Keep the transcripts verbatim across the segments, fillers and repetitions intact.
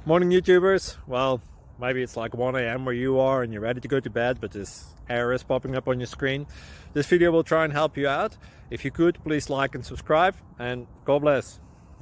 Morning YouTubers. Well, maybe it's like one A M where you are and you're ready to go to bed, but this error is popping up on your screen. This video will try and help you out. If you could, please like and subscribe, and God bless.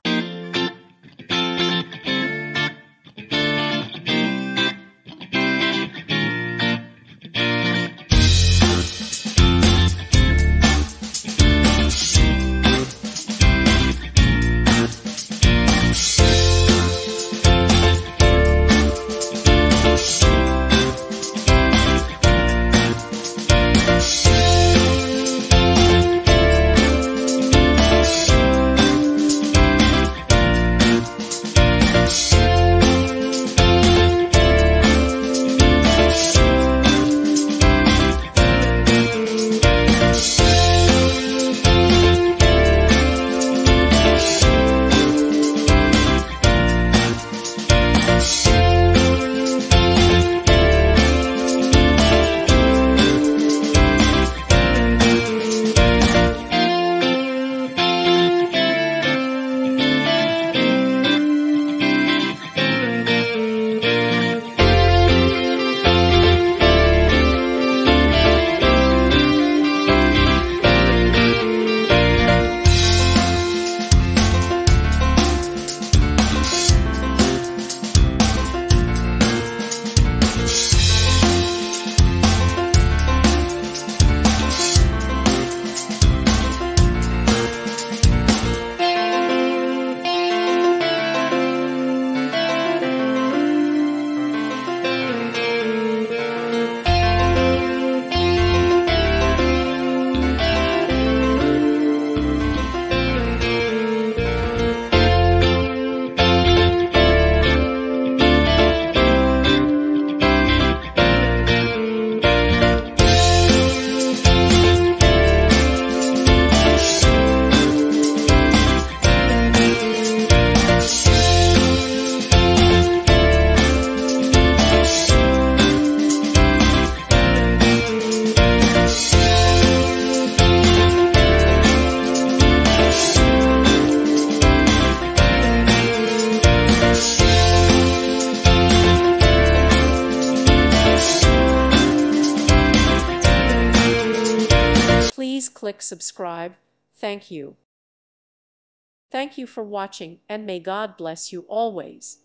Please click subscribe. Thank you. Thank you for watching, and may God bless you always.